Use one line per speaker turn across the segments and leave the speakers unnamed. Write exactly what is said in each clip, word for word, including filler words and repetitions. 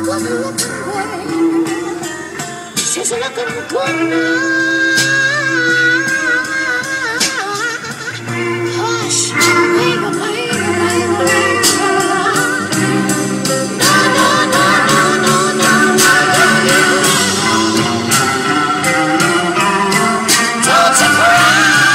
good looking babe. She's looking good now. Hush, baby, baby, baby, baby. No, no, no, no, no, no, no. Don't you cry.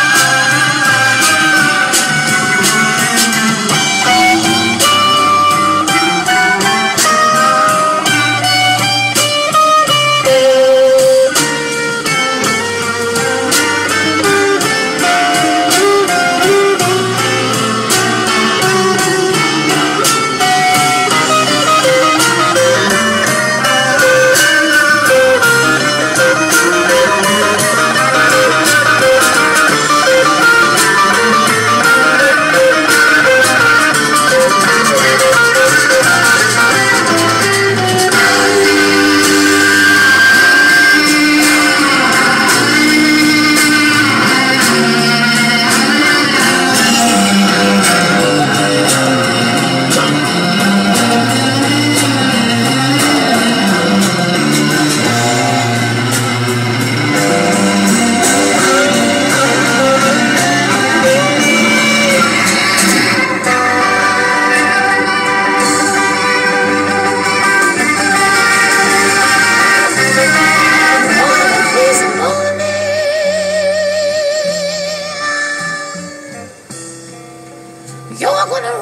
You're gonna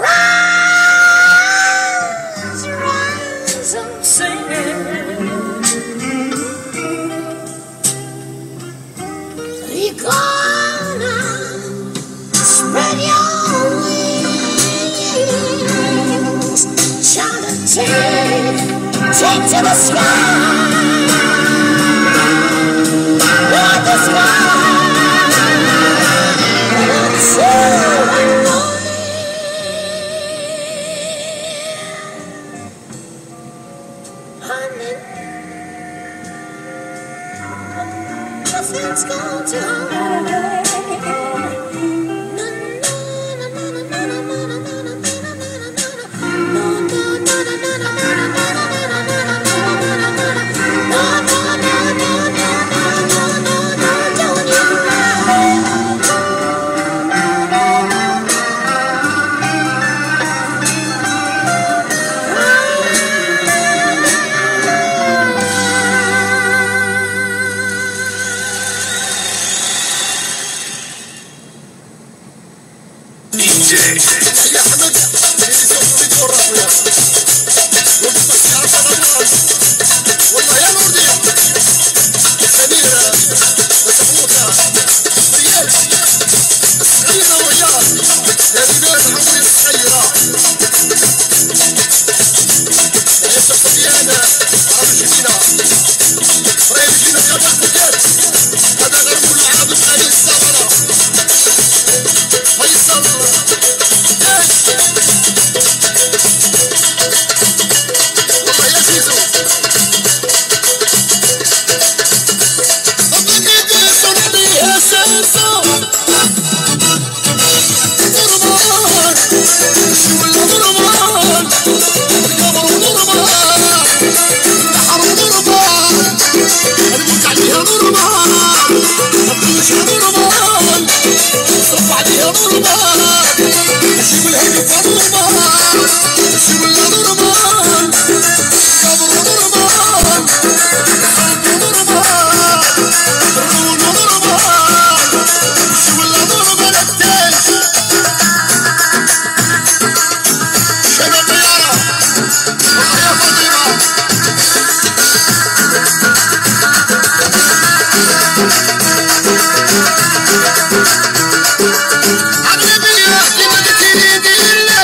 rise, rise and sing. You're gonna spread your wings, shout and take, take to the sky, Lord, the sky. So I know. Nothing's going to hurt.
يا حمد والله يا نوردي سميرة مسحوكة ريال الصغيرة وياك يا بنات حمري الصغيرة يا صفيانة عرب جميلة راهي جينا قبل الفكات هذا غرمو العرب الغالي الصغرى فيصل والله يا زيزو بقيت صنعي يا ساسو ضربان شو ولا ضربان القمر ضربان البحر ضربان الموت عليها ضربان الطيش ضربان صف عليها ضربان شو الهيك ضربان شو ولا ضربان القمر ضربان القلب ضربان الرون ضربان شو ولا ضربان التاج شنو طيارة والله يا فاطمة حبيبي يا اختي ما تديري ديري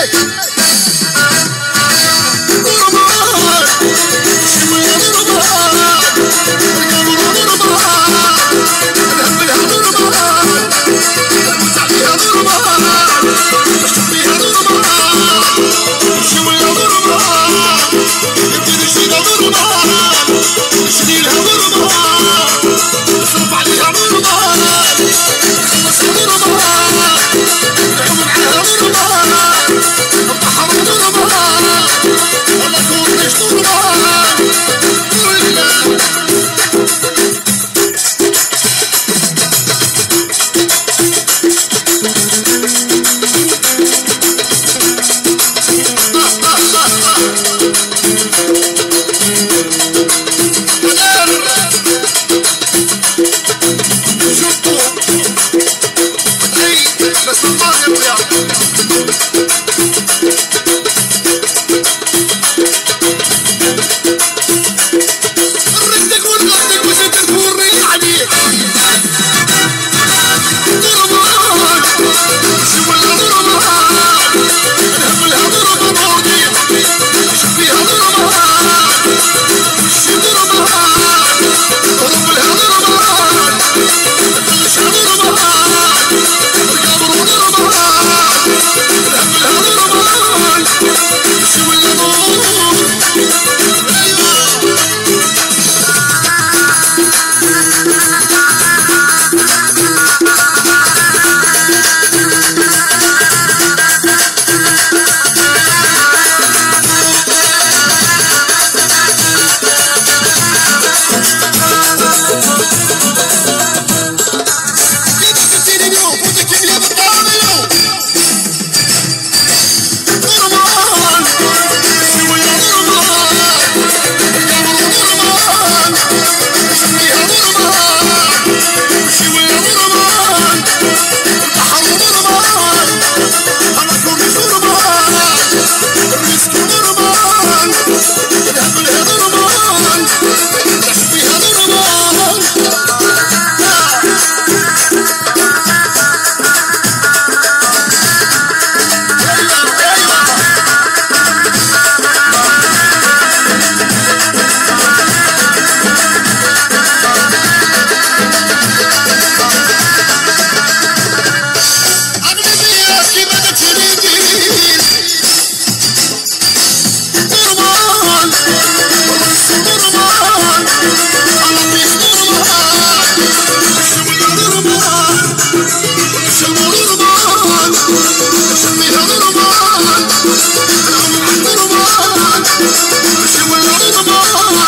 ضربان شو ولا ضربان القمر ضربان الهم لها ضربان الموت عليها ضربان الشوق فيها ضربان شو ولا ضربان يبدي جديدة ضربان نشري لها ضربان نصرف عليها ضربان نخلص ضربان نعوم معاها ضربان البحر ضربان والله كورنيش ضربان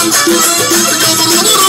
القمر